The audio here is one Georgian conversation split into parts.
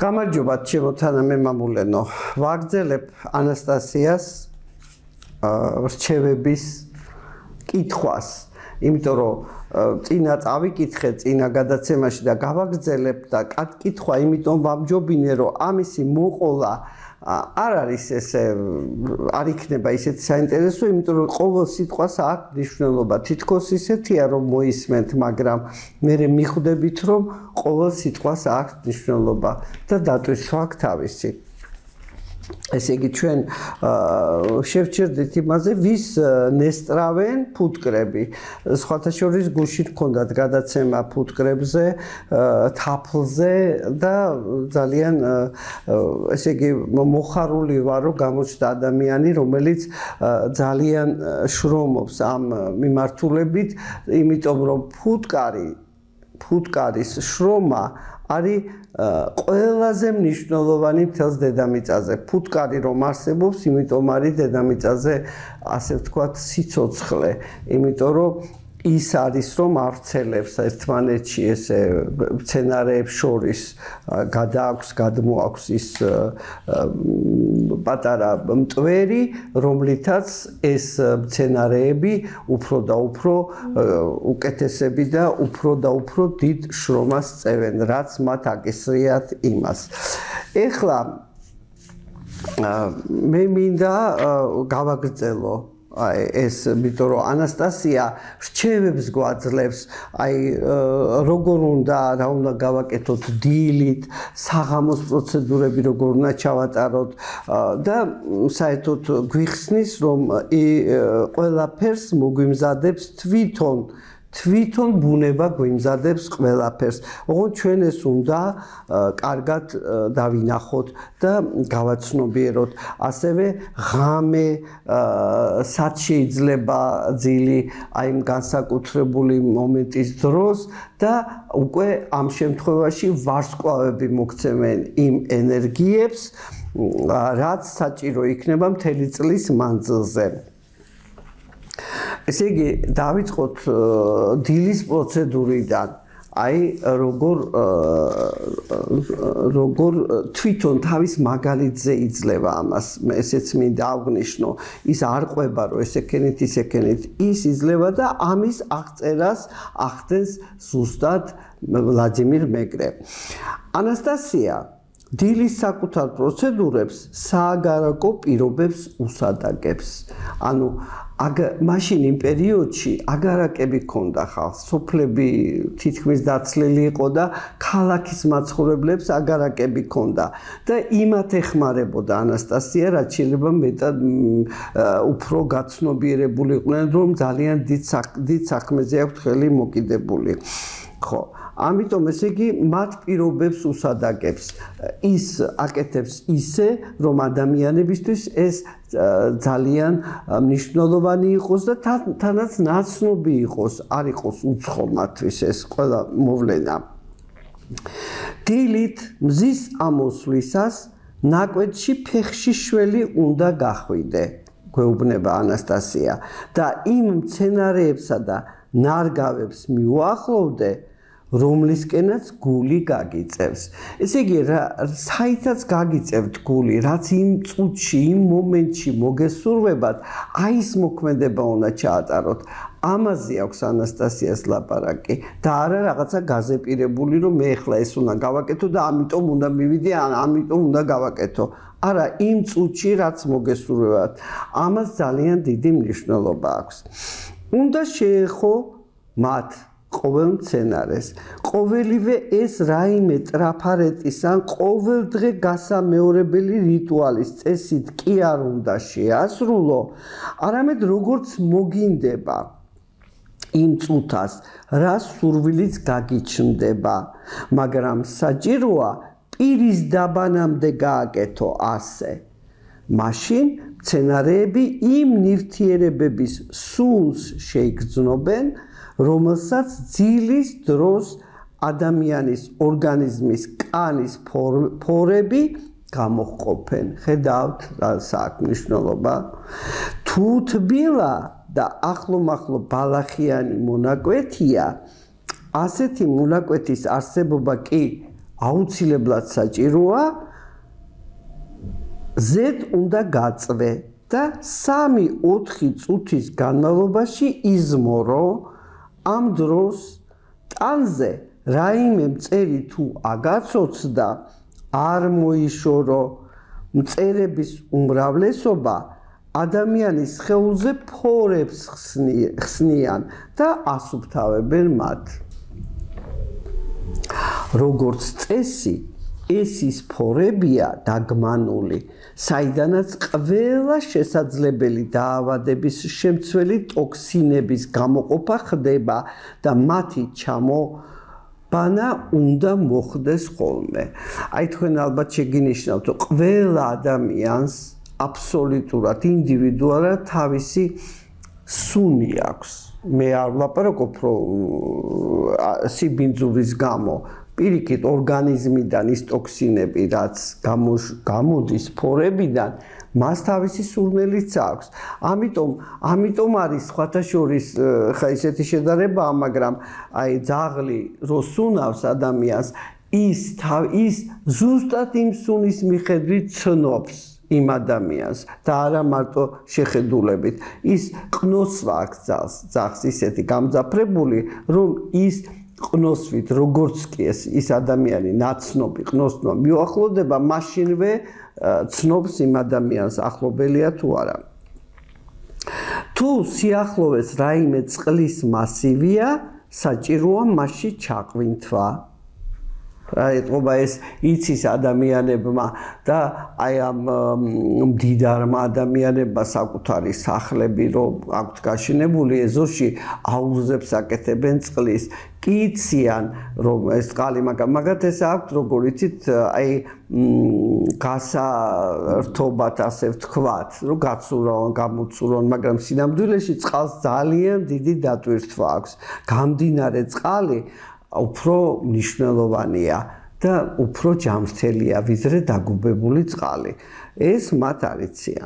გამარჯობა ჩემო თანამემამულენო. ვაგრძელებ ანასტასიას რჩევების კითხვას, იმიტომ რომ წინა წავიკითხე წინა გადაცემაში და გავაგრძელებ და კითხვა იმიტომ ვამჯობინე რომ ამისი მოყოლა არ არის ესე არ იქნება ისეთი საინტერესო, იმიტომ რომ ყოველ სიტყვას აქვს მნიშვნელობა. თითქოს ისეთია რომ მოისმენთ, მაგრამ მე მიხვდებით რომ ყოველ სიტყვას აქვს მნიშვნელობა და დატვირთვა თავისი. ესე იგი ჩვენ შევჩერდით იმაზე, ვის ნესტრავენ ფუტკრები. სხვათა შორის გუშინ ჰქონდათ გადაცემა ფუტკრებზე, თაფლზე და ძალიან ესე იგი მოხარული ვარ, რომ გამოჩნდა ადამიანი, რომელიც ძალიან შრომობს ამ მიმართულებით, იმიტომ რომ ფუტკარის შრომა არის ყველაზე მნიშვნელოვანი მთელს დედამიწაზე. ფუტკარი რომ არსებობს, იმიტომ არის დედამიწაზე ასე ვთქვათ სიცოცხლე, იმიტომ რომ ის არის რომ ავრცელებს ერთმანეთში ესე მცენარეებს შორის გადმოაქვს ის პატარა მტვერი, რომლითაც ეს მცენარეები უფრო და უფრო უკეთესები და უფრო დიდ შრომას წევენ, რაც მათ აკისრიათ იმას. ეხლა მე მინდა გავაგრძელო ეს, იმიტომ რომ ანასტასია რჩევებს გვაძლევს, როგორ უნდა გავაკეთოთ დილით, საღამოს პროცედურები როგორ უნდა ჩავატაროთ და საერთოდ გვიხსნის, რომ ყველაფერს მოგვიმზადებს თვითონ ბუნება გვიმზადებს ყველაფერს. ოღონდ ჩვენ ეს უნდა კარგად დავინახოთ და გავაცნობიეროთ. ასევე ღამე სად შეიძლება ძილი იმ განსაკუთრებული მომენტის დროს და უკვე ამ შემთხვევაში ვარსკვლავები მოგცემენ იმ ენერგიებს, რაც საჭირო იქნება მთელი წლის მანძილზე. ესე იგი, დავიწყოთ დილის პროცედურიდან. როგორ თვითონ თავის მაგალითზე იძლევა ამას, ესეც მინდა აღვნიშნო, ის არ ყვება რომ ესექენით, ის იძლევა და ამის აღწერას ახდენს ზუსტად ვლადიმერ მეგრე. ანასტასია დილის საკუთარ პროცედურებს სააგარაკო პირობებს უსადაგებს. ანუ მაშინ იმ პერიოდში აგარაკები ჰქონდა ხალხს, სოფლები თითქმის დაცლილი იყო და ქალაქის მაცხოვრებლებს აგარაკები ჰქონდა და იმათ ეხმარებოდა ანასტასია, რაც შეიძლება მეტად უფრო გაცნობიერებული იყვნენ, რომ ძალიან დიდ საქმეზე აქვთ ხელი მოკიდებული. ხო, ამიტომ ესე იგი მათ პირობებს უსადაგებს. ის აკეთებს ისე, რომ ადამიანებისთვის ეს ძალიან მნიშვნელოვანი იყოს და თანაც ნაცნობი იყოს, არ იყოს უცხო მათთვის ეს ყველა მოვლენა. დილით მზის ამოსვლისას ნაკვეთში ფეხში შველი უნდა გახვიდე, გვეუბნება ანასტასია და იმ მცენარეებსა და ნარგავებს მიუახლოვდე, რომლისკენაც გული გაგიწევს. ესე იგი, საითაც გაგიწევთ გული, რაც იმ წუთში, იმ მომენტში მოგესურვებათ, ის მოქმედება უნდა ჩაატაროთ. ამაზე აქვს ანასტასიას ლაპარაკი და არა რაღაცა გაზეპირებული, რომ მე ახლა ეს უნდა გავაკეთო და ამიტომ უნდა მივიდე, ამიტომ უნდა გავაკეთო. არა, იმ წუთში რაც მოგესურვებათ, ამას ძალიან დიდი მნიშვნელობა აქვს. უნდა შეეხო მათ ყოველ მცენარეს. ყოველივე ეს რაიმე ტრაფარეტის ან ყოველდღე გასამეორებელი რიტუალის წესით კი არ უნდა შეასრულო, არამედ როგორც მოგინდება იმ წუთას, რა სურვილიც გაგიჩნდება, მაგრამ საჭიროა პირის დაბანამდე გააკეთო ასე. მაშინ მცენარეები იმ ნივთიერებების სულს შეიგრძნობენ, რომელსაც ძილის დროს ადამიანის ორგანიზმის კანის ფორები გამოჰყოფენ. ხედავთ რა საქმე მნიშვნელობა. თუ თბილა და ახლომახლო ბალახიანი მონაკვეთია, ასეთი მონაკვეთის არსებობა კი აუცილებლად საჭიროა Z უნდა გაწვე და 3-4 წუთის განმავლობაში იზმორო ამ დროს ტანზე რაიმე მწერი თუ აგაცოცდა არ მოიშორო მწერების უმრავლესობა ადამიანის სხეულზე ფორებს ხსნიან და ასუფთავებენ მათ. როგორც წესი, ეს ის ფორებია დაგმანული, საიდანაც ყველა შესაძლებელი დაავადების შემცველი ტოქსინების გამოყოფა ხდება და მათი ჩამობანა უნდა მოხდეს ხოლმე. აი თქვენ ალბათ შეგინიშნავთ, რომ ყველა ადამიანს აბსოლუტურად ინდივიდუალურად თავისი სუნი აქვს. მე არ ვლაპარაკობ რომ სიბინძურის გამო პირიქით ორგანიზმიდან ის ტოქსინები რაც გამოდის ფორებიდან მას თავისი სურნელიც აქვს. ამიტომ არის სხვათა შორის ხა ისეთი შედარებაა, მაგრამ აი ძაღლი რო სუნავს ადამიანს ის ზუსტად იმ სუნის მიხედვით ცნობს იმ ადამიანს და არა მარტო შეხედულებით. ის ყნოსვა აქვს ძაღლს ისეთი გამძაფრებული, რომ ის ყნოსვით როგორც კი ის ადამიანი ნაცნობი ყნოსვა მიუახლოვდება, მაშინვე ცნობს იმ ადამიანს ახლობელია თუ არა. თუ სიახლოვეს რაიმე წყლის მასივია, საჭიროა მასში ჩაყვინთვა. ეტყობა ეს იცის ადამიანებმა და აი ამ მდიდარმა ადამიანებმა საკუთარი სახლები რომ აქვთ გაშენებული ეზოში აუზებს აკეთებენ წყლის კი იციან რომ ეს წყალი მაგათ ეს აქვთ როგორ იცით აი გასართობად ასე ვთქვათ რომ გაცურონ გამოცურონ მაგრამ სინამდვილეში წყალს ძალიან დიდი დატვირთვა აქვს გამდინარე წყალი უფრო მნიშვნელოვანია და უფრო ჯანმრთელია ვიდრე დაგუბებული წყალი. ეს მათ არ იციან.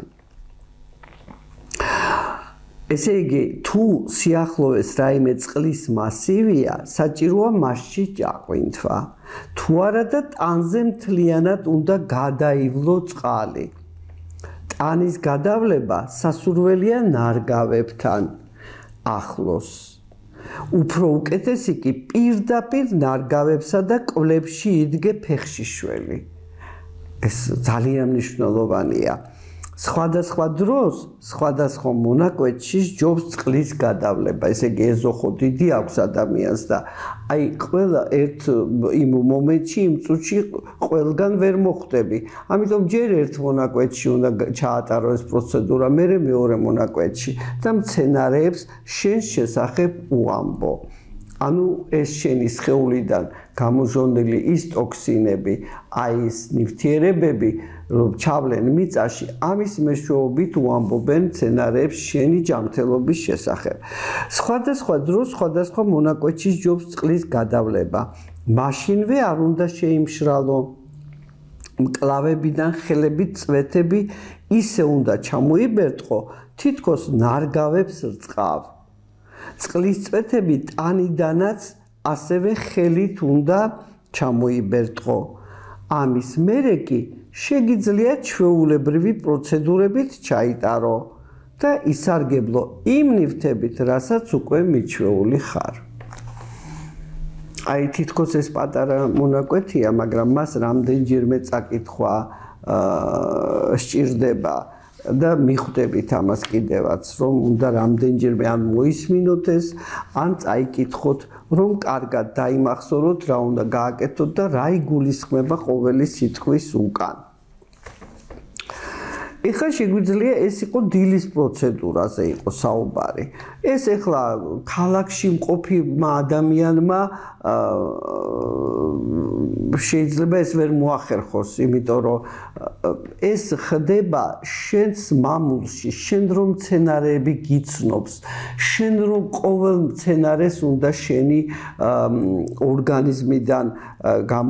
ესე იგი, თუ სიახლოვეს რაიმე წყლის მასივია, საჭიროა მასში ჩაყვინთვა. თუ არა და ტანზე მთლიანად უნდა გადაივლო წყალი. ტანის გადავლება სასურველია ნარგავებთან ახლოს. უფრო უკეთესი კი პირდაპირ ნარგავებსა და კვლებში იდგე ფეხშიშველი. ეს ძალიან მნიშვნელოვანია. სხვადასხვა დროს, სხვადასხვა მონაკვეთში ჯობს წყლის გადავლება. ესე იგი, ეზოხო დიდი აქვს ადამიანს და აი ყველა ერთ იმ მომენტში, იმ წუთში ყველგან ვერ მოხვდები. ამიტომ ჯერ ერთ მონაკვეთში უნდა ჩაატარო ეს პროცედურა, მერე მეორე მონაკვეთში და მცენარეებს შენ შესახებ უამბო. ანუ ეს შენი სხეულიდან გამოჟონილი ის ტოქსინები, აი ეს ნივთიერებები, რომ ჩავლენ მიწაში, ამის მეშვეობით უამბობენ მცენარეებს შენი ჯანმრთელობის შესახებ. სხვადასხვა დროს, სხვადასხვა მონაკვეთში ჯობს წყლის გადავლება. მაშინვე არ უნდა შეიმშრალო. მკლავებიდან ხელებით წვეთები ისე უნდა ჩამოიბერტყო, თითქოს ნარგავებს რწყავ. წყლის წვეთები ტანიდანაც ასევე ხელით უნდა ჩამოიბერტყო. ამის მერე კი შეგიძლია ჩვეულებრივი პროცედურებით ჩაიტარო და ისარგებლო იმ ნივთებით, რასაც უკვე მიჩვეული ხარ. აი თითქოს ეს პატარა მონაკვეთია, მაგრამ მას რამდენჯერმე წაკითხვა სჭირდება და მიხვდებით ამას კიდევაც, რომ უნდა რამდენჯერმე ან მოისმინოთ ეს, ან წაიკითხოთ, რომ კარგად დაიმახსოვროთ, რა უნდა გააკეთოთ და რა იგულისხმება ყოველი სიტყვის უკან. ეხლა შეგვიძლია ეს იყო დილის პროცედურაზე იყო საუბარი. ეს ეხლა ქალაქში მყოფმა ადამიანმა შეიძლება ეს ვერ მოახერხოს, იმიტომ რომ ეს ხდება შენს მამულში, შენ რომ მცენარეები გიცნობს, შენ რომ ყოველ მცენარეს უნდა შენი ორგანიზმიდან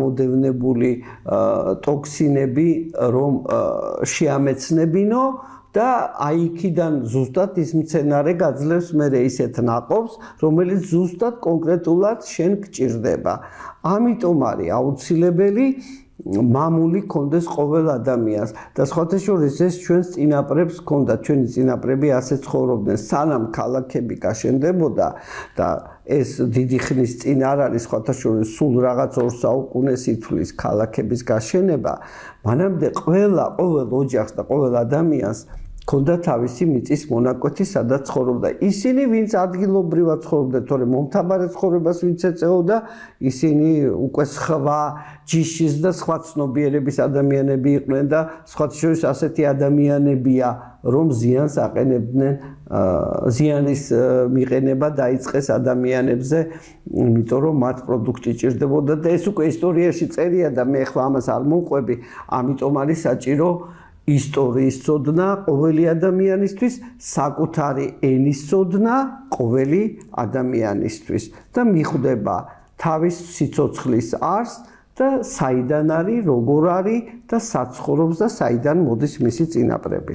გამოდევნებული ტოქსინები რომ შეამეცნებინო და აი იქიდან ზუსტად ის მცენარე გაძლევს მერე ისეთ ნაყოფს, რომელიც ზუსტად კონკრეტულად შენ გჭირდება. ამიტომ არის აუცილებელი მამული კონდეს ყოველ ადამიანს და სხვათა შორის ეს ჩვენს წინაპრებს ჰქონდა, ჩვენი წინაპრები ასე ცხოვრობდნენ, სანამ ქალაქები გაშენდებოდა და ეს დიდი ხნის წინ არ არის სხვათა შორის სულ რაღაც 2 საუკუნეს ითვლის ქალაქების გაშენება, მანამდე ყოველ ოჯახს და ყოველ ადამიანს ქონდა თავისი მიწის მონაკვეთი, სადაც ცხოვრობდა. ისინი, ვინც ადგილობრივად ცხოვრობდნენ, თორემ მომთაბარე ცხოვრებას ვინც ეწეოდა, ისინი უკვე სხვა ჯიშის და სხვა ცნობიერების ადამიანები იყვნენ და სხვათა შორის ასეთი ადამიანებია, რომ ზიანს აყენებდნენ, ზიანის მიყენება დაიწყეს ადამიანებზე, იმიტომ რომ მათ პროდუქტი ჭირდებოდა და ეს უკვე ისტორიაში წერია და მე ახლა ამას არ მომყვები, ამიტომ არის საჭირო ისტორიის ცოდნა ყოველი ადამიანისთვის, საკუთარი ენის ცოდნა ყოველი ადამიანისთვის და მიხვდება თავის სიცოცხლის არსს და საიდან არის, როგორ არის და საცხოვრობს და საიდან მოდის მისი წინაპრები.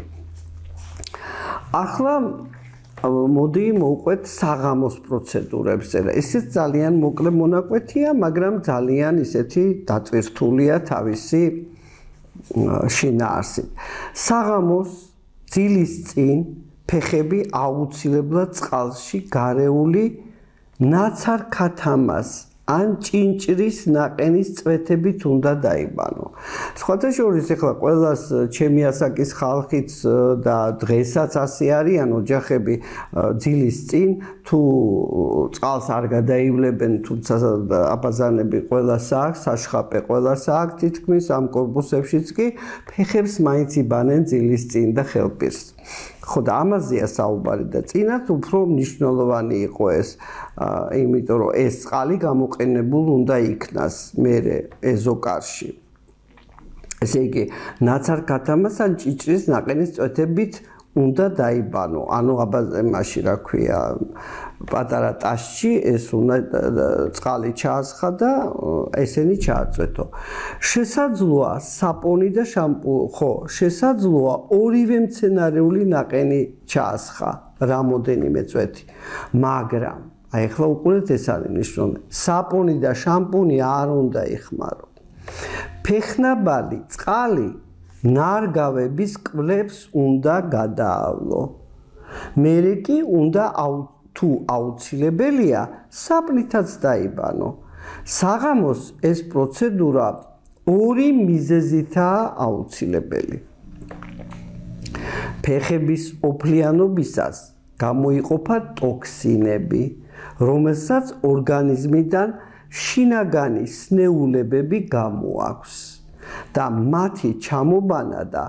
ახლა მოდი მოვყვეთ საღამოს პროცედურებზე. ესეც ძალიან მოკლე მონაკვეთია, მაგრამ ძალიან ისეთი დატვირთულია თავისი შინაარსით. საღამოს ძილის წინ ფეხები აუცილებლად წყალში გარეული ნაცარ ქათამას ან ჭინჭრის ნაყენის წვეთებით უნდა დაიბანო. სხვათა შორის ახლა ყველას ჩემი ასაკის ხალხიც და დღესაც ასე არიან ოჯახები ძილის წინ თუ წყალს არ გადაივლებენ, თუმცა აბაზანები ყველას აქვს, საშხაპე ყველას აქვს თითქმის ამ კორპუსებშიც კი ფეხებს მაინც იბანენ ძილის წინ და ხელპირს. ხო და ამაზეა საუბარი და წინათ უფრო მნიშვნელოვანი იყო ეს, იმიტომ რომ ეს წყალი გამოყენებულ უნდა იქნას მერე ეზოკარში. ესე იგი, ნაცარ ქათამას ან ჭიჭრის ნაყენის წვეთებით უნდა დაიბანო. ანუ აბაზემაში რა ქვია, პატარა ტაშში ეს უნდა წყალი ჩაასხა და ესენი ჩააწვეთო. შესაძლოა საპონი და ხო, შესაძლოა ორივე მცენარეული ნაყენი ჩაასხა, რამოდენიმე წვეთი. მაგრამ აი ახლა უყურეთ, ეს არის მნიშვნელოვანი. საპონი და შამპუნი არ უნდა იხმარო. ფეხნაბალი წყალი ნარგავების კვლებს უნდა გადაავლო. მერე კი უნდა თუ აუცილებელია, საპნითაც დაიბანო. საღამოს ეს პროცედურა ორი მიზეზითაა აუცილებელი. ფეხების ოფლიანობისას გამოიყოფა ტოქსინები, რომელსაც ორგანიზმიდან შინაგანი სნეულებები გამოაქვს და მათი ჩამობანა და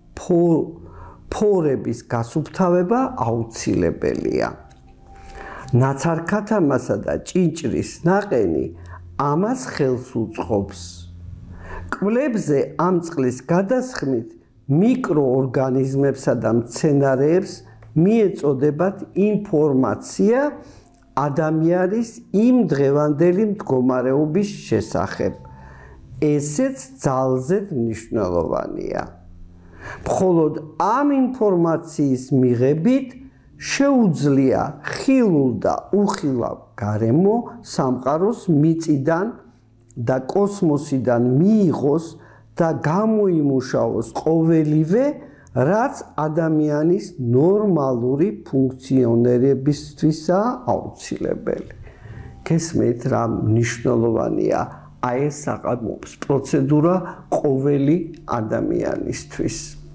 ფორების გასუფთავება აუცილებელია. ნაცარ ქათამასა და ჭინჭრის ნაყენი ამას ხელს უწყობს. კვლებზე ამ წყლის გადასხმით მიკროორგანიზმებსა და მცენარეებს მიეწოდებათ ინფორმაცია ადამიანის იმ დღევანდელი მდგომარეობის შესახებ. ესეც ძალზედ მნიშვნელოვანია. მხოლოდ ამ ინფორმაციის მიღებით შეუძლია ხილულ და უხილავ გარემო სამყაროს მიწიდან და კოსმოსიდან მიიღოს და გამოიმუშაოს ყოველივე, რაც ადამიანის ნორმალური ფუნქციონირებისთვისაა აუცილებელი. გესმით რა მნიშვნელოვანია აი ეს საყრდნობის პროცედურა ყოველი ადამიანისთვის.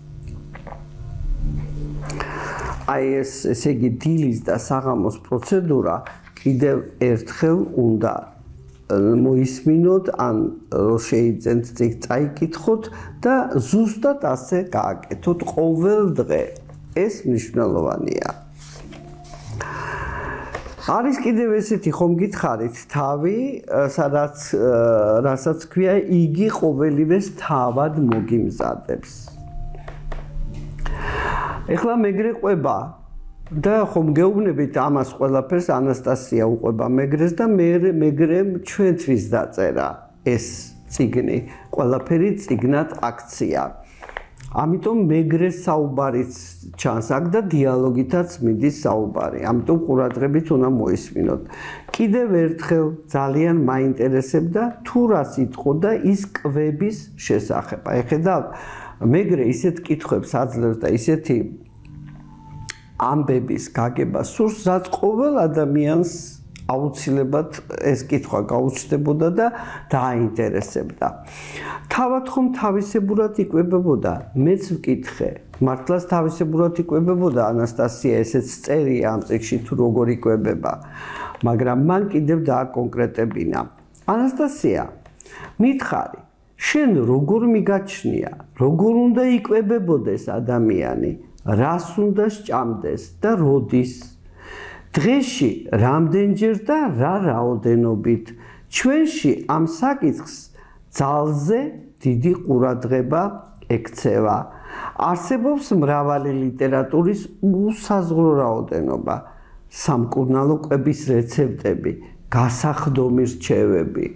აი ესე იგი დილის და საღამოს პროცედურა კიდევ ერთხელ უნდა მოისმინოთ, ან შეიძლება წაიკითხოთ და ზუსტად ასე გააკეთოთ ყოველ დღე. ეს მნიშვნელოვანია. არის კიდევ ესეთი ხომ გითხარით თავი, სადაც რასაც ქვია იგი ყოველივეს თავად მოგიმზადებს. ეხლა მეგრე ყვება და ხომ გეუბნებით ამას ყველაფერს ანასტასია უყვება მეგრეს და მეგრემ ჩვენთვის დაწერა ეს წიგნი, ყველაფერი წიგნად აქცია. ამიტომ მეგრეს საუბარიც ჩანს აქ და დიალოგითაც მიდის საუბარი. ამიტომ ყურადღებით უნდა მოისმინოთ. კიდევ ერთხელ ძალიან მაინტერესებდა თუ რას იტყოდა ის კვების შესახებ. აი ხედავთ, მეგრე ისეთ კითხვებს აძლევს და ისეთი ამბების გაგება სურს, რაც ყოველ ადამიანს აუცილებლად ეს კითხვა გაუჩნდებოდა და დააინტერესებდა. თავად ხომ თავისებურად იკვებებოდა? მეც ვკითხე. მართლაც თავისებურად იკვებებოდა ანასტასია, ესეც წერია ამ წიგნში თუ როგორ იკვებება. მაგრამ მან კიდევ დააკონკრეტებინა. ანასტასია, მითხარი, შენ როგორ მიგაჩნია, როგორ უნდა იკვებებოდეს ადამიანი, რას უნდა სჭამდეს და როდის? დღეში რამდენჯერ და რა რაოდენობით? ჩვენში ამ საკითხს ძალზე დიდი ყურადღება ექცევა. არსებობს მრავალი ლიტერატურის უსაზღვრო რაოდენობა, სამკურნალო კვების რეცეპტები, გასახდომი რჩევები.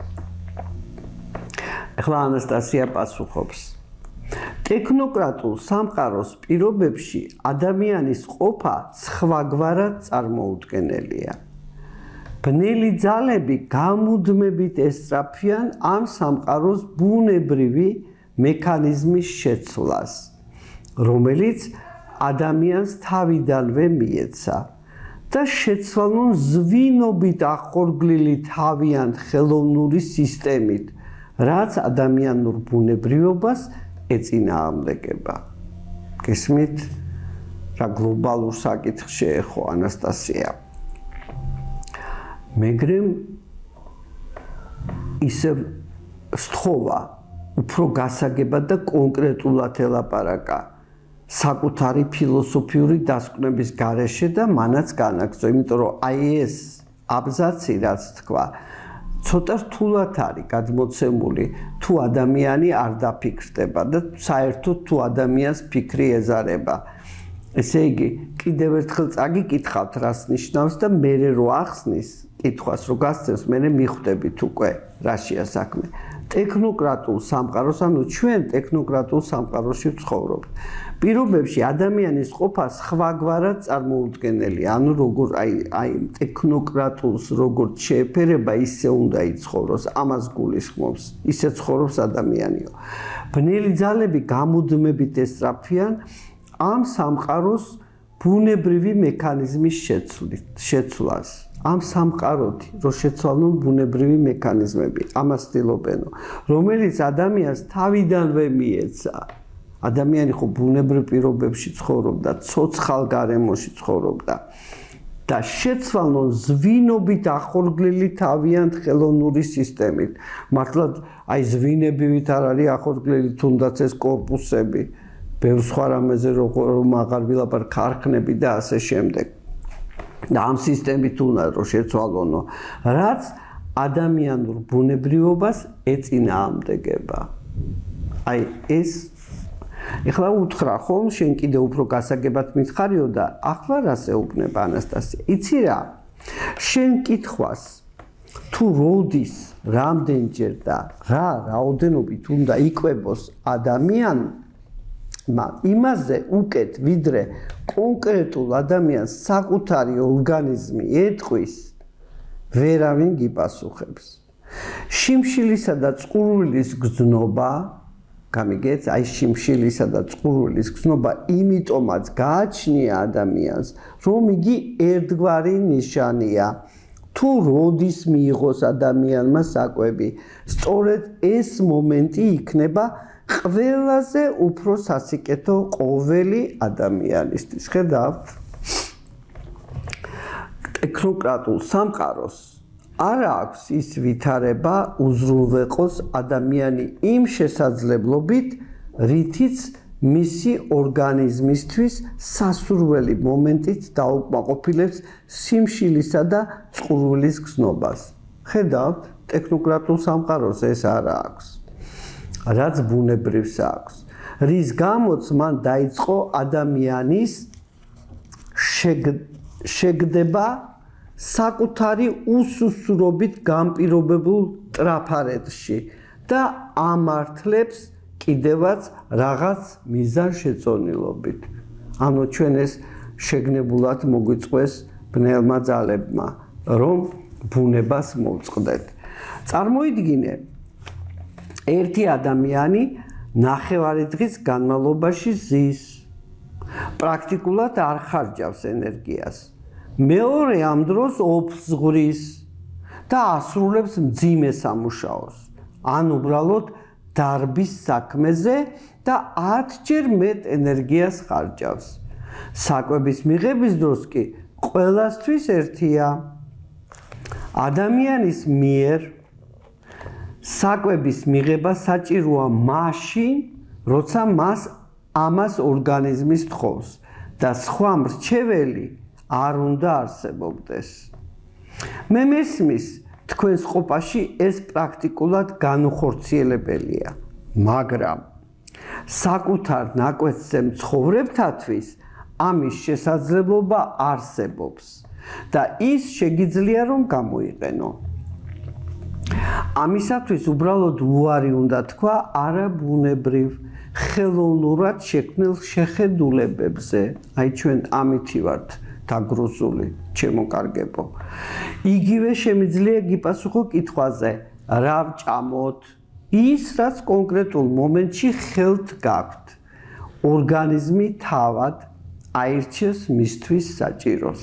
ახლა ანასტასია პასუხობს. ტექნოკრატულ სამყაროს პირობებში ადამიანის ყოფა სხვაგვარად წარმოუდგენელია. ბნელი ძალები გამუდმებით ესწრაფვიან ამ სამყაროს ბუნებრივი მექანიზმის შეცვლას, რომელიც ადამიანს თავიდანვე მიეცა და შეცვალონ ზვინობით ახორგლილი თავიანთ ხელოვნური სისტემით, რაც ადამიანურ ბუნებრივობას ეწინააღმდეგება. გესმით, რა გლობალურ საკითხს შეეხო ანასტასია. მეგრემ ისევ სთხოვა უფრო გასაგებად და კონკრეტულად ელაპარაკა საკუთარი ფილოსოფიური დასკვნების გარეშე და მანაც განაგრძო, იმიტომ რომ აი ეს აბზაცი რაც თქვა ცოტა რთულად არის გადმოცემული თუ ადამიანი არ დაფიქრდება და საერთოდ თუ ადამიანს ფიქრი ეზარება. ესე იგი, კიდევ ერთხელ წაგიკითხავთ რას ნიშნავს და მერე რო ახსნის კითხვას რო გასცემს, მერე მიხვდებით უკვე რაშია საქმე. ტექნოკრატულ სამყაროს, ანუ ჩვენ ტექნოკრატულ სამყაროში ვცხოვრობთ. პირობებში ადამიანის ყოფა სხვაგვარად წარმოუდგენელია. ანუ როგორ აი ტექნოკრატულს როგორ შეეფერება, ისე უნდა იცხოვროს, ამას გულისხმობს. ისე ცხოვრობს ადამიანიო. ბნელი ძალები გამუდმებით ესწრაფვიან ამ სამყაროს ბუნებრივი მექანიზმის შეცვლას. ამ სამყაროთი რო შეცვალონ ბუნებრივი მექანიზმები, ამას ცდილობენო, რომელიც ადამიანს თავიდანვე მიეცა. ადამიანი ხო ბუნებრივ პირობებში ცხოვრობდა, ცოცხალ გარემოში ცხოვრობდა და შეცვალონ ზვინობით ახორგლილი თავიანთ ხელოვნური სისტემით. მართლაც აი ზვინებივით არ არის ახორგლილი, თუნდაც ეს კორპუსები, ბევრ სხვა რამეზე რომ აღარ ვილაპარაკ, ქარხნები და ასე შემდეგ. და ამ სისტემით უნდა რომ შეცვალონო, რაც ადამიანურ ბუნებრივობას ეწინააღმდეგება. აი ეს ეხლა უთხრა ხომ, შენ კიდე უფრო გასაგებად მითხარიო და ახლა რას ეუბნება ანასტასია? იცი რა? შენ კითხვას თუ როდის, რამდენჯერ და რა რაოდენობით უნდა იკვებოს ადამიანი, იმაზე უკეთ ვიდრე კონკრეტულ ადამიანს საკუთარი ორგანიზმი ეტყვის, ვერავინ გიპასუხებს. შიმშილისა და წყურვილის გზნობა, გამიგეთ, აი შიმშილისა და წყურვილის გზნობა იმიტომაც გააჩნია ადამიანს, რომ იგი ერთგვარი ნიშანია. თუ როდის მიიღოს ადამიანმა საკვები, სწორედ ეს მომენტი იქნება ყველაზე უფრო სასიკეთო ყოველი ადამიანისთვის. ხედავთ? ტექნოკრატულ სამყაროს არ აქვს ის ვითარება უზრუნველყოს ადამიანი იმ შესაძლებლობით, რითიც მისი ორგანიზმისთვის სასურველი მომენტით დაუკმაყოფილებს სიმშილისა და წყურვილის გზნობას. ხედავთ? ტექნოკრატულ სამყაროს ეს არ აქვს. რაც ბუნებრივს აქვს, რის გამოც მან დაიწყო ადამიანის შეგდება საკუთარი უსუსურობით განპირობებულ ტრაფარეთში და ამართლებს კიდევაც რაღაც მიზან შეწონილობით. ანუ ჩვენ ეს შეგნებულად მოგვიწყვეს ბნელმა ძალებმა, რომ ბუნებას მოვწყდეთ. წარმოიდგინე, ერთი ადამიანი ნახევარი დღის განმავლობაში ზის. პრაქტიკულად არ ხარჯავს ენერგიას. მეორე ამ დროს ოფს ზღვის და ასრულებს მძიმე სამუშაოს. ან უბრალოდ დარბის საქმეზე და 10-ჯერ მეტ ენერგიას ხარჯავს. საკვების მიღების დროს კი ყველასთვის ერთია. ადამიანის მიერ საკვების მიღება საჭიროა მაშინ, როცა ამას ორგანიზმი სთხოვს და სხვა მრჩეველი არ უნდა არსებობდეს. მე მესმის, თქვენს ყოფაში ეს პრაქტიკულად განუხორციელებელია, მაგრამ საკუთარ ნაკვეთზე მცხოვრებთათვის ამის შესაძლებლობა არსებობს და ის შეგიძლია რომ გამოიყენო. ამისათვის უბრალოდ უარი უნდა თქვა არაბუნებრივ ხელოვნურად შექმნილ შეხედულებებზე. აი ჩვენ ამითი ვართ დაგრუსული, ჩემო კარგებო. იგივე შემიძლია გიპასუხო კითხვაზე, რა ვჭამოთ? ის, რაც კონკრეტულ მომენტში ხელთ გაქვთ. ორგანიზმი თავად აირჩევს მისთვის საჭიროს.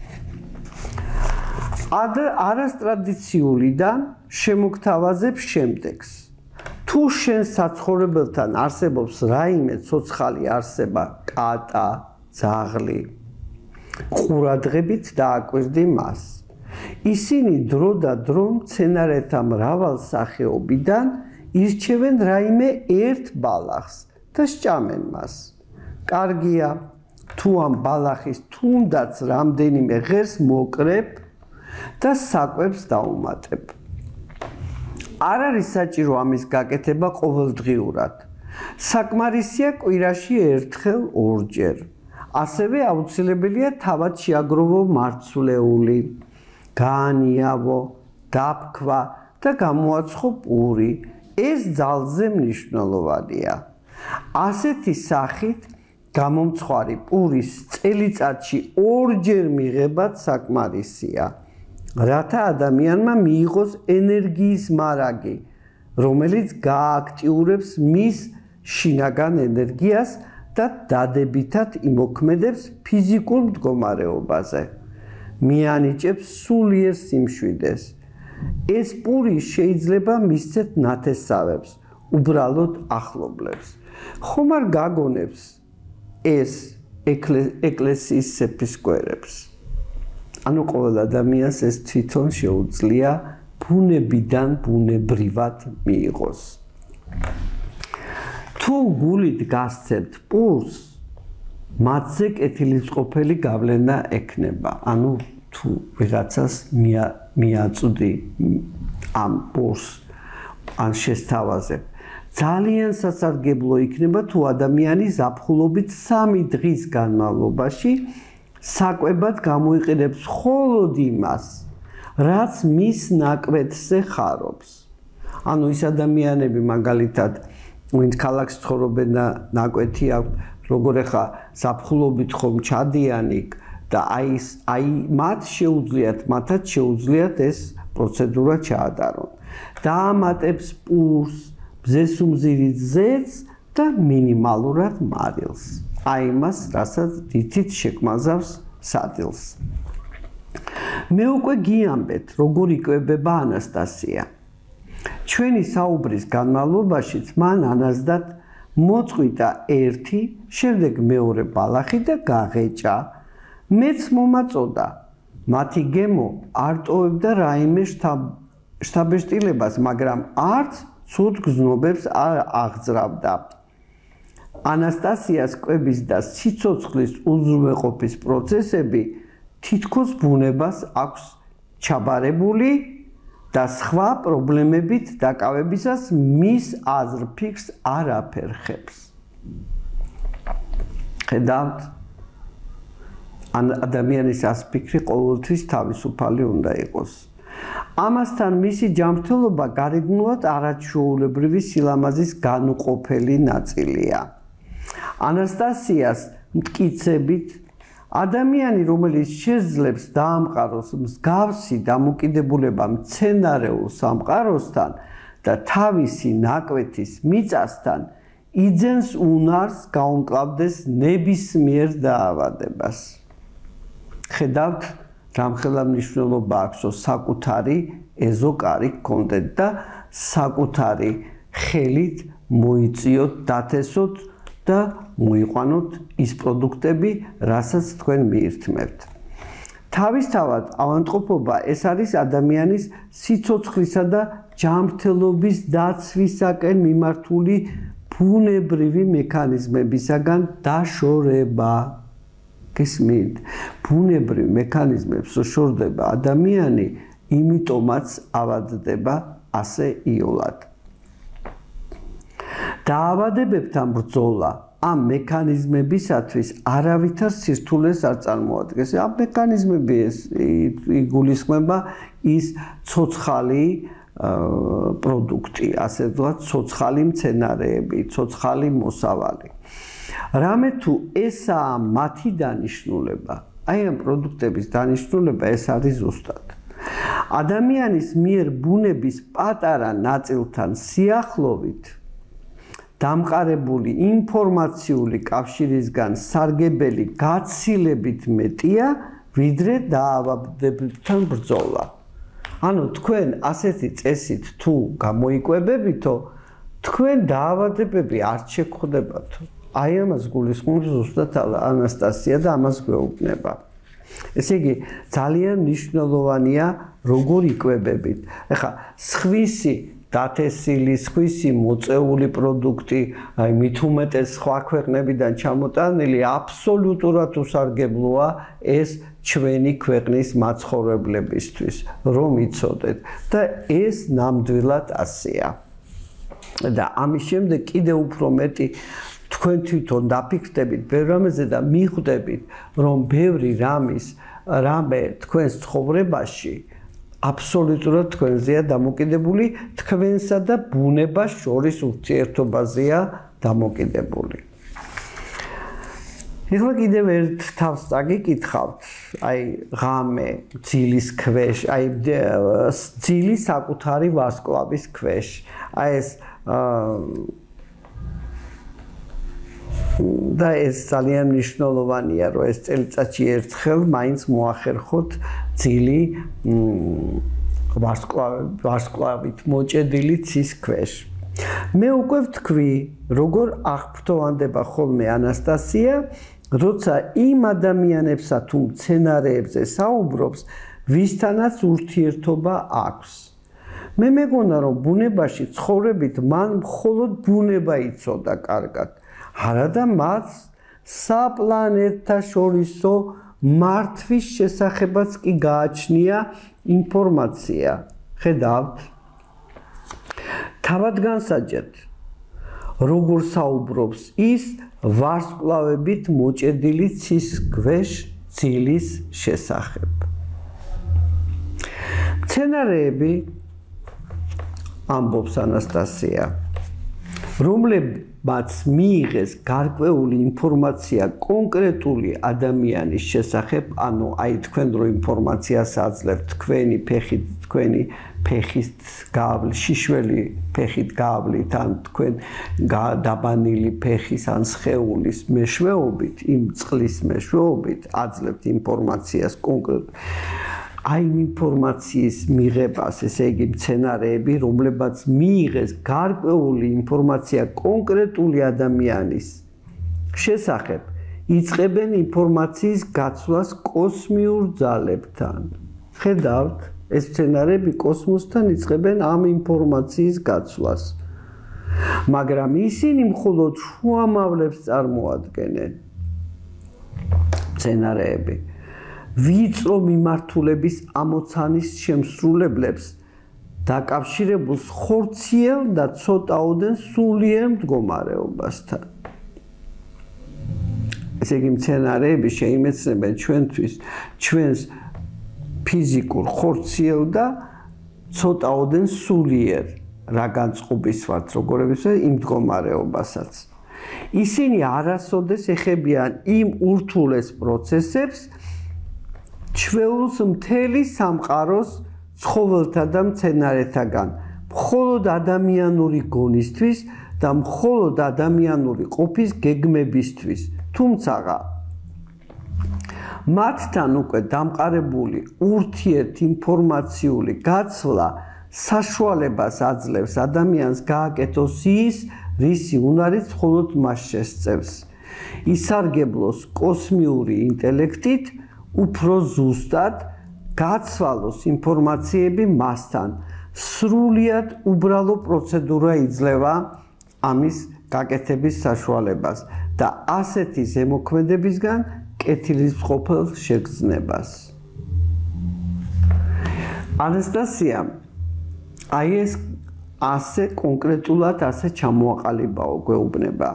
არასტრადიციულიდან შემოგთავაზებ შემდეგს. თუ შენ საცხოვრებელთან არსებობს რაიმე ცოცხალი არსება, კატა, ძაღლი, ყურადღებით დააკვირდი მას. ისინი დრო და დრო მცენარეთა მრავალ სახეობიდან ირჩევენ რაიმე ერთ ბალახს და სჭამენ მას. კარგია, თუ ამ ბალახის თუნდაც რამდენიმე ღერს მოკრებ და საკვებს დაუმატებ. არ არის საჭირო ამის გაკეთება ყოველდღიურად. საკმარისია კვირაში ერთხელ, ორჯერ. ასევე აუცილებელია თავად შეაგროვო მარცვლეული, გაანიავო, დაფქვა და გამოაცხო პური. ეს ძალზე მნიშვნელოვანია. ასეთი სახით გამომცხვარი პურის წელიწადში ორჯერ მიღებაც საკმარისია. რათა ადამიანმა მიიღოს ენერგიის მარაგი, რომელიც გააქტიურებს მის შინაგან ენერგიას და დადებითად იმოქმედებს ფიზიკურ მდგომარეობაზე. მიანიჭებს სულიერ სიმშვიდეს. ეს პური შეიძლება მისცეთ ნათესავებს, უბრალოდ ახლობლებს. ხომ არ გაგონებს ეს ეკლესიის სეფისკვერებს? ანუ ყოველ ადამიანს ეს თვითონ შეუძლია ბუნებიდან ბუნებრივად მიიღოს. თუ გულით გასცემთ პურს, მათზე კეთილისყოფელი გავლენა ექნება. ანუ თუ ვიღაცას მიაწვდი ამ პურს ან შესთავაზებ, ძალიან სასარგებლო იქნება თუ ადამიანი ზაფხულობით 3 დღის განმავლობაში საკვებად გამოიყენებს მხოლოდ იმას, რაც მის ნაკვეთზე ხარობს. ანუ ის ადამიანები მაგალითად, ვინც ქალაქში ცხოვრობენ და ნაკვეთი აქვთ, როგორ ახლა ზაფხულობით ხომ ჩადიან იქ და მათაც შეუძლიათ ეს პროცედურა ჩაატარონ. დაამატებს პურს, მზესუმზირის ზეთს და მინიმალურად მარილს. აი მას, რასაც თითით შექმაზავს სადილს. მე უკვე გიამბეთ, როგორ იკვებება ანასტასია. ჩვენი საუბრის განმავლობაშიც მან ანაზდათ მოწყვიტა ერთი, შემდეგ მეორე ბალახი და გაღეჭა. მეც მომაწოდა. მათი გემო არ ტოვებდა რაიმე შთაბეჭდილებას, მაგრამ არც ცუდ გზნობებს არ აღძრავდა. ანასტასიას კვების და სიცოცხლის უზრუნველყოფის პროცესები თითქოს ბუნებას აქვს ჩაბარებული და სხვა პრობლემებით დაკავებისას მის აზრფიქრს არ აფერხებს. ხედავთ? ადამიანის აზრფიქრი ყოველთვის თავისუფალი უნდა იყოს. ამასთან მისი ჯანმრთელობა გარეგნულად არაჩვეულებრივი სილამაზის განუყოფელი ნაწილია. ანასტასიას მტკიცებით, ადამიანი, რომელიც შეძლებს დაამყაროს მსგავსი დამოკიდებულება მცენარეულ სამყაროსთან და თავისი ნაკვეთის მიწასთან, იძენს უნარს გაუმკლავდეს ნებისმიერ დაავადებას. ხედავთ, რამხელა მნიშვნელობა აქვს საკუთარი ეზოკარი გქონდეთ და საკუთარი ხელით მოიწიოთ, დათესოთ და მოიყვანოთ ის პროდუქტები, რასაც თქვენ მიირთმევთ. თავისთავად ავადმყოფობა ეს არის ადამიანის სიცოცხლისა და ჯანმრთელობის დაცვისაკენ მიმართული ბუნებრივი მექანიზმებისაგან დაშორება. გესმით? ბუნებრივ მექანიზმებს შორდება ადამიანი, იმიტომაც ავადდება ასე იოლად. დაავადებებთან ბრძოლა ამ მექანიზმებისათვის არავითარ სირთულეს არ წარმოადგენს. ამ მექანიზმების იგულისხმება ის ცოცხალი პროდუქტი, ასე ვთქვათ, ცოცხალი მცენარეები, ცოცხალი მოსავალი. რამე თუ ესაა მათი დანიშნულება, აი ამ პროდუქტების დანიშნულება ეს არის ზუსტად. ადამიანის მიერ ბუნების პატარა ნაწილთან სიახლოვით დამყარებული ინფორმაციული კავშირისგან სარგებელი გაცილებით მეტია, ვიდრე დაავადებებთან ბრძოლა. ანუ თქვენ ასეთი წესით თუ გამოიკვებებითო, თქვენ დაავადებები არ შეგხვდებათო. აი ამას გულისხმობს ზუსტად ანასტასია და ამას გვეუბნება. ესე იგი, ძალიან მნიშვნელოვანია როგორ იკვებებით. ეხლა სხვისი დათესილი, სხვისი მოწეული პროდუქტი, აი მით უმეტეს სხვა ქვეყნებიდან ჩამოტანილი, აბსოლუტურად უსარგებლოა ეს ჩვენი ქვეყნის მაცხოვრებლებისთვის, რომ იცოდეთ და ეს ნამდვილად ასეა. და ამის შემდეგ კიდე უფრო მეტი თქვენ თვითონ დაფიქრდებით ბევრ რამეზე და მიხვდებით, რომ ბევრი რამე თქვენს ცხოვრებაში აბსოლუტურად თქვენზეა დამოკიდებული, თქვენსა და ბუნებას შორის ურთიერთობაზეა დამოკიდებული. ეხლა კიდევ ერთ თავს წაგიკითხავთ, აი ღამე ძილის ქვეშ, აი ძილის საკუთარი ვარსკვლავის ქვეშ. აი ეს და ეს ძალიან მნიშვნელოვანია, რომ ეს წელიწადში ერთხელ მაინც მოახერხოთ ძილი ვარსკვლავით მოჭედილი ცის ქვეშ. მე უკვე ვთქვი, როგორ აღფრთოვანდება ხოლმე ანასტასია, როცა იმ ადამიანებსა თუ მცენარეებზე საუბრობს, ვისთანაც ურთიერთობა აქვს. მე მეგონა, რომ ბუნებაში ცხოვრებით მან მხოლოდ ბუნება იცოდა კარგად. არადა მას საპლანეტთა შორისო მართვის შესახებაც კი გააჩნია ინფორმაცია. ხედავთ? თავად განსაჯეთ, როგორ საუბრობს ის ვარსკვლავებით მოჭედილი ცის ქვეშ ძილის შესახებ. მცენარეები, ამბობს ანასტასია, რომლებმაც მიიღეს გარკვეული ინფორმაცია კონკრეტული ადამიანის შესახებ, ანუ აი თქვენ რო ინფორმაციას აძლევთ თქვენი ფეხის გავლით, შიშველი ფეხით გავლით, ან თქვენ დაბანილი ფეხის ან სხეულის მეშვეობით, იმ წყლის მეშვეობით აძლევთ ინფორმაციას კონკრეტულ აი ინფორმაციის მიღებას, ესე იგი მცენარეები, რომლებაც მიიღეს გარკვეული ინფორმაცია კონკრეტული ადამიანის შესახებ, იწყებენ ინფორმაციის გაცვლას კოსმიურ ძალებთან. ხედავთ, ეს მცენარეები კოსმოსთან იწყებენ ამ ინფორმაციის გაცვლას. მაგრამ ისინი მხოლოდ შუამავლებს წარმოადგენენ. მცენარეები ვიწრო მიმართულების ამოცანის შემსრულებლებს დაკავშირებულს ხორციელ და ცოტაოდენ სულიერ მდგომარეობასთან. ესე იგი მცენარეები შეიმეცნებენ ჩვენთვის ჩვენს ფიზიკურ ხორციელ და ცოტაოდენ სულიერ რა განწყობის ვართ როგორებიც იმ მდგომარეობასაც ისინი არასოდეს ეხებიან იმ ურთულეს პროცესებს ჩვეულს მთელი სამყაროს ცხოველთა და მცენარეთაგან მხოლოდ ადამიანური გონისთვის და მხოლოდ ადამიანური ყოფის გეგმებისთვის თუმცა მათთან უკვე დამყარებული ურთიერთინფორმაციული გაცვლა საშუალებას აძლევს ადამიანს გააკეთოს ის რისი უნარიც მხოლოდ მას შესწევს ისარგებლოს კოსმიური ინტელექტით უფრო ზუსტად გაცვალოს ინფორმაციები მასთან სრულიად უბრალო პროცედურა იძლევა ამის გაკეთების საშუალებას და ასეთი ზემოქმედებისგან კეთილისმყოფელ შეგრძნებას ანასტასია აი ეს ასე კონკრეტულად ასე ჩამოაყალიბაო გვეუბნება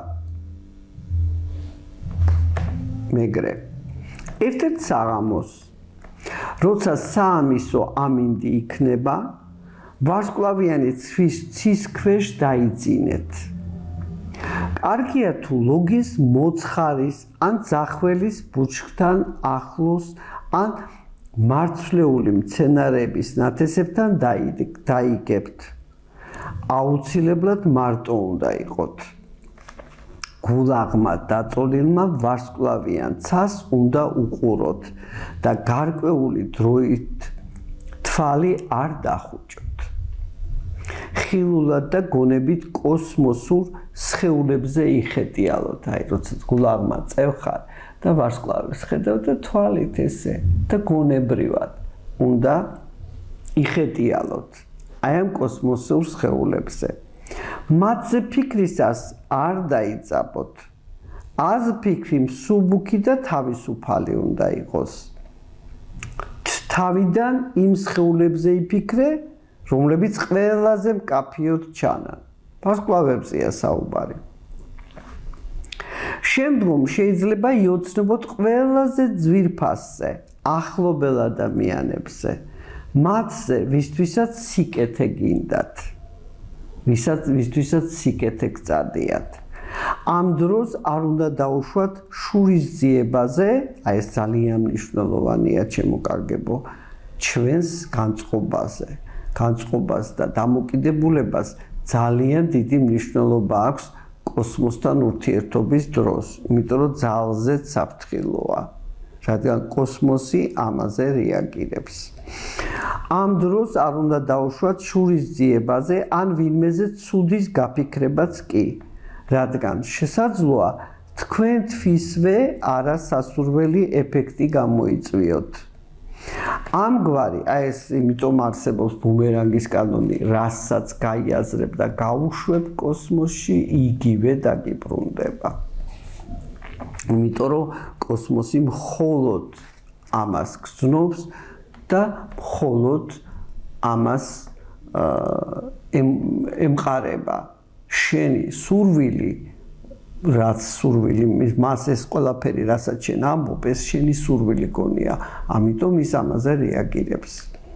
მეგრე ერთ-ერთ საღამოს როცა საამისო ამინდი იქნება ვარსკვლავიანი ცის ქვეშ დაიძინეთ კარგია თუ ლოგის მოცხარის ან ძახველის ბუჩქთან ახლოს ან მარცვლეული მცენარეების ნათესებთან დაიგებთ აუცილებლად მარტო უნდა იყოთ გულაღმა დაწოლილმა ვარსკვლავიან ცას უნდა უყუროთ და გარკვეული დროით თვალი არ დახუჭოთ ხილულად და გონებით კოსმოსურ სხეულებზე იხეტიალოთ აი როცა გულაღმა წევხარ და ვარსკვლავებს ხედავ და თვალით ესე და გონებრივად უნდა იხეტიალოთ აი ამ კოსმოსურ სხეულებზე მათზე ფიქრისას არ დაიძაბოთ აზფიქრი მსუბუქი და თავისუფალი უნდა იყოს თავიდან იმ სხეულებზე იფიქრე რომლებიც ყველაზე მკაფიოდ ჩანან ვარსკვლავებზეა საუბარი შემდგომ შეიძლება იოცნებოთ ყველაზე ძვირფასზე ახლობელ ადამიანებზე მათზე ვისთვისაც სიკეთე გინდათ ვისთვისაც სიკეთე გწადიათ ამ დროს არ უნდა დაუშვათ შურის ძიებაზე აი ეს ძალიან მნიშვნელოვანია ჩემო კარგებო ჩვენს განწყობას და დამოკიდებულებას ძალიან დიდი მნიშვნელობა აქვს კოსმოსთან ურთიერთობის დროს იმიტომ რომ ძალზე საფრთხილოა რადგან კოსმოსი ამაზე რეაგირებს ამ დროს არ უნდა დაუშვათ შურის ძიებაზე ან ვინმეზე ცუდის გაფიქრებაც კი რადგან შესაძლოა თქვენთვისვე არასასურველი ეფექტი გამოიწვიოთ ამგვარი აი ეს იმიტომ არსებობს ბუმერანგის კანონი რასაც გაიაზრებ და გაუშვებ კოსმოსში იგივე დაგიბრუნდება იმიტომ რომ კოსმოსი მხოლოდ ამას გრძნობს და მხოლოდ ამას ემყარება შენი სურვილი რაც სურვილი მას ეს ყველაფერი რასაც შენ ამბობ ეს შენი სურვილი გონია ამიტომ ის ამაზე რეაგირებს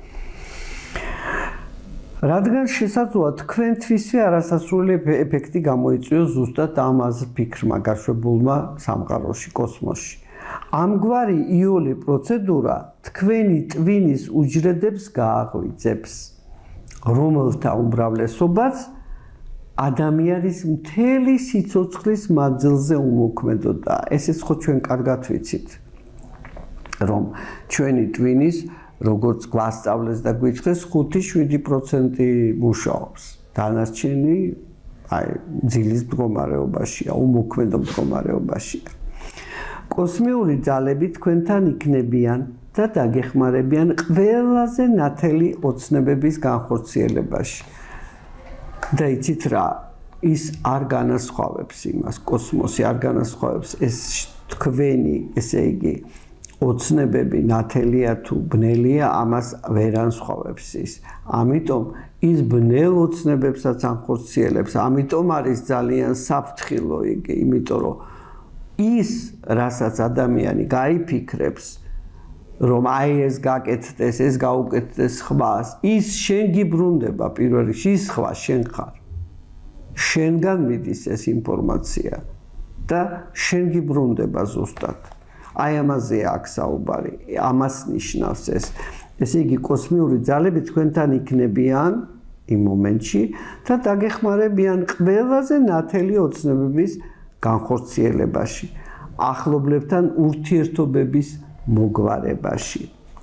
რადგან შესაძლოა თქვენთვისვე არასასურველი ეფექტი გამოიწვიოს ზუსტად ამაზე ფიქრმა გაშვებულმა სამყაროში კოსმოსში ამგვარი იული პროცედურა თქვენი ტვინის უჯრედებს გააღვიძებს რომელთა უმრავლესობაც ადამიანის მთელი სიცოცხლის მანძილზე უმოქმედოდა ესეც ხო ჩვენ კარგად ვიცით რომ ჩვენი ტვინის როგორც გვასწავლეს და გვიჩხეს 5-7% მუშაობს დანარჩენი აი ძილის მდგომარეობაშია უმოქმედო მდგომარეობაშია კოსმიური ძალები თქვენთან იქნებიან და დაგეხმარებიან ყველაზე ნათელი ოცნებების განხორციელებაში და იცით რა ის არ განასხვავებს იმას კოსმოსი არ განასხვავებს ეს თქვენი ესე იგი ოცნებები ნათელია თუ ბნელია ამას ვერ ანსხვავებს ის ამიტომ ის ბნელ ოცნებებსაც ანხორციელებს ამიტომ არის ძალიან საფრთხილო იგი იმიტომ რომ ის რასაც ადამიანი გაიფიქრებს რომ აი ეს გაკეთდეს, ეს გაუკეთდეს ხვას, ის შენ გიბრუნდება პირველ რიგში, ის ხვა შენ ხარ. შენგან მიდის ეს ინფორმაცია და შენ გიბრუნდება ზუსტად. აი ამაზე აქ საუბარი, ამას ნიშნავს ეს. ესე იგი კოსმიური ძალები თქვენთან იქნებიან იმ მომენტში და დაგეხმარებიან ყველაზე ნათელი ოცნებების განხორციელებაში, ახლობლებთან ურთიერთობების მოგვარებაში.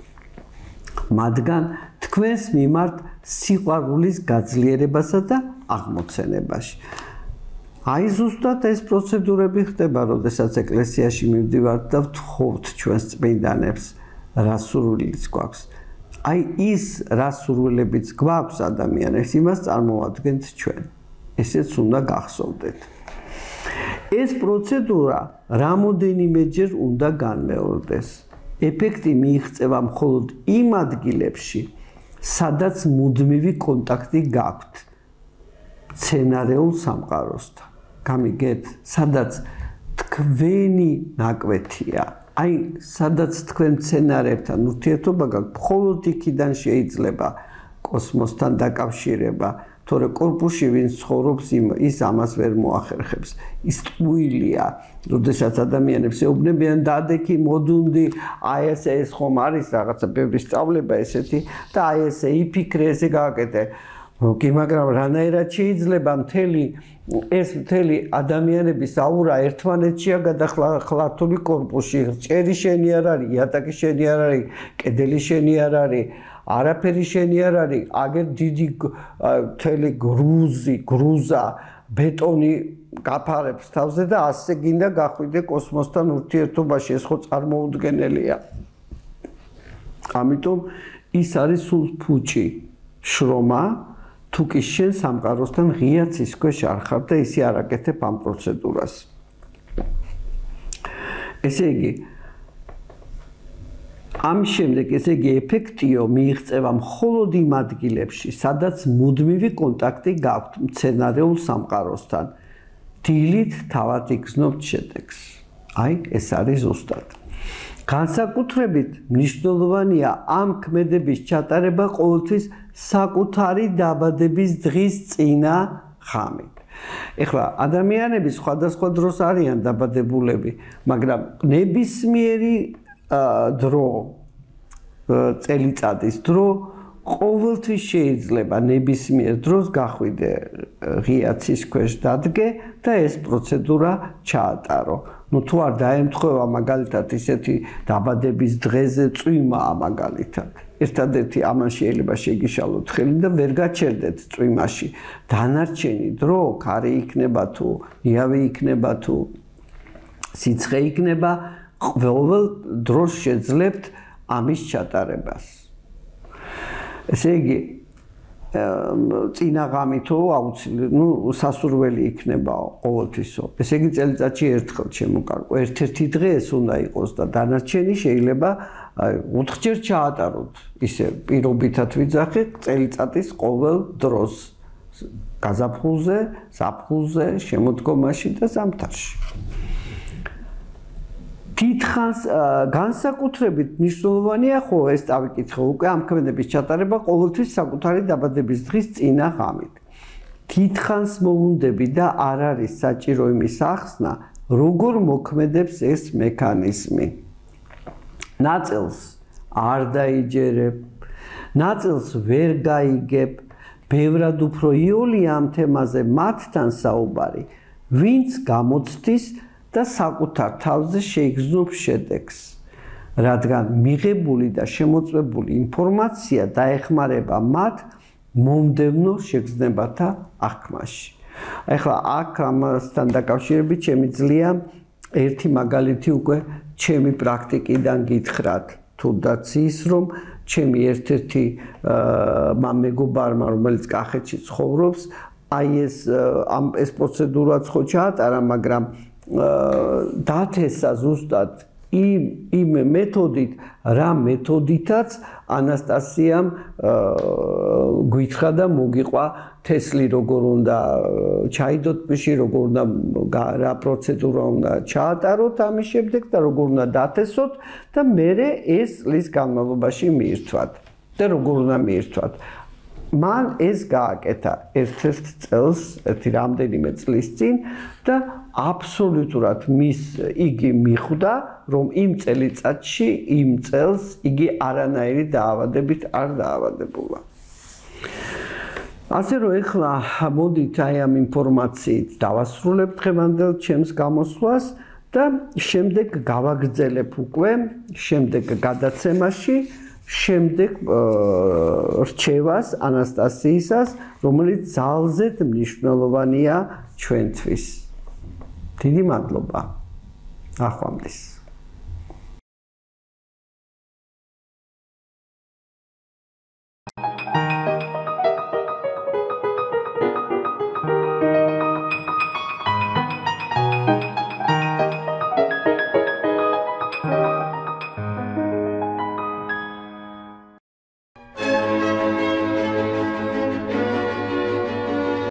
მათგან თქვენს მიმართ სიყვარულის გაძლიერებასა და აღმოცენებაში. აი ზუსტად ეს პროცედურები ხდება, როდესაც ეკლესიაში მივდივართ და ვთხოვთ ჩვენს წმინდანებს, რა სურვილიც გვაქვს. აი ის რა სურვილებიც გვაქვს ადამიანებს, იმას წარმოვადგენთ ჩვენ. ესეც უნდა გახსოვდეთ. ეს პროცედურა რამოდენიმეჯერ უნდა განმეორდეს. ეფექტი მიიღწევა მხოლოდ იმ ადგილებში, სადაც მუდმივი კონტაქტი გაქვთ მცენარეულ სამყაროსთან. გამიგეთ, სადაც თქვენი ნაკვეთია. აი, სადაც თქვენ მცენარეებთან ურთიერთობა გაქვთ, მხოლოდ იქიდან შეიძლება კოსმოსთან დაკავშირება. თორე კორპუსში ვინც ცხოვრობს, ის ამას ვერ მოახერხებს. ის ტყუილია, როდესაც ადამიანებს ეუბნებიან დადექი, მოდუნდი, აი ეს ხომ არის რაღაცა ბევრი სწავლება ესეთი და აი ესე იფიქრე, ესე გააკეთე. კი, მაგრამ რანაირად შეიძლება მთელი ადამიანების აურა ერთმანეთშია გადახლართული კორპუსში. ჭერი შენი არ არის, იატაკი შენი არ არის, კედელი შენი არ არის. არაფერი შენი არ არის, აგერ დიდი მთელი გრუზა, ბეტონი გაფარებს თავზე და ასე გინდა გახვიდე კოსმოსთან ურთიერთობაში, ეს ხო წარმოუდგენელია. ამიტომ ის არის სულ ფუჭი, შრომა, თუ კი შენ სამყაროსთან ღია ცის ქვეშ არ ხარ და ისე არ აკეთებ ამ პროცედურას. ესე იგი, ამის შემდეგ, ესე იგი, ეფექტიო მიიღწევა მხოლოდ იმ ადგილებში, სადაც მუდმივი კონტაქტი გაქვთ მცენარეულ სამყაროსთან. დილით თავად იგრძნობთ შედეგს. აი, ეს არის ზუსტად. განსაკუთრებით მნიშვნელოვანია ამ ქმედების ჩატარება ყოველთვის საკუთარი დაბადების დღის წინა ღამით. ეხლა ადამიანები სხვადასხვა დროს არიან დაბადებულები, მაგრამ ნებისმიერი დრო, წელიწადის დრო, ყოველთვის შეიძლება ნებისმიერ დროს გახვიდე ღია ცის ქვეშ დადგე და ეს პროცედურა ჩაატარო. ნუ თუ არ დაემთხვევა მაგალითად ისეთი დაბადების დღეზე წვიმაა მაგალითად. ერთადერთი ამან შეიძლება შეგიშალოთ ხელი და ვერ გაჩერდეთ წვიმაში. დანარჩენი დრო, ქარი იქნება თუ, იავი იქნება თუ, სიცხე იქნება, ყოველ დროს შეძლებთ ამის ჩატარებას. ესე იგი, წინა ღამითო აუცილებლად, სასურველი იქნება ყოველთვისო. ესე იგი, წელიწადში ერთხელ შემოკარგო. ერთ-ერთი დღე ეს უნდა იყოს და დანარჩენი შეიძლება 4-ჯერ ჩაატაროთ. ისე პირობითად ვიძახეთ წელიწადის ყოველ დროს. გაზაფხულზე, ზაფხულზე, შემოდგომაში და ზამთარში. თითქოს განსაკუთრებით მნიშვნელოვანია ხო ეს დავიკითხე უკვე ამ ქმედების ჩატარება ყოველთვის საკუთარი დაბადების დღის წინა ღამით. თითქოს მოუნდები და არ არის საჭირო იმის ახსნა, როგორ მოქმედებს ეს მექანიზმი. ნაწილს არ დაიჯერებ, ნაწილს ვერ გაიგებ, ბევრად უფრო იოლია ამ თემაზე მათთან საუბარი, ვინც გამოცდის და საკუთარ თავზე შეიგრძნობს შედეგს, რადგან მიღებული და შემოწმებული ინფორმაცია დაეხმარება მათ მომდევნო შეგრძნებათა აღქმაში. ეხლა აქ ამასთან დაკავშირებით შემიძლია ერთი მაგალითი უკვე ჩემი პრაქტიკიდან გითხრათ, თუნდაც ის რომ ჩემი ერთ-ერთი მეგობარმა, რომელიც კახეთში ცხოვრობს, აი ეს პროცედურაც ხო ჩაატარა, მაგრამ დათესა ზუსტად იმ მეთოდით, რა მეთოდითაც ანასტასიამ გითხრა და მოგიყვა თესლი როგორ უნდა ჩაიდოთ ტბაში, როგორ უნდა რა პროცედურა უნდა ჩაატაროთ ამის შემდეგ და როგორ უნდა დათესოთ და მერე ეს წლის განმავლობაში მიირთვათ და როგორ უნდა მიირთვათ. მან ეს გააკეთა ერთ-ერთ წელს, რამდენიმე წლის წინ და აბსოლუტურად იგი მიხვდა, რომ იმ წელიწადში, იმ წელს იგი არანაირი დაავადებით არ დაავადებულა. ასე რომ ეხლა მოდით აი ამ ინფორმაციით დავასრულებ დღევანდელ ჩემს გამოსვლას და შემდეგ გავაგრძელებ უკვე შემდეგ გადაცემაში, შემდეგ რჩევას ანასტასიისას, რომელიც ძალზედ მნიშვნელოვანია ჩვენთვის. დიდი მადლობა. ახვამდის.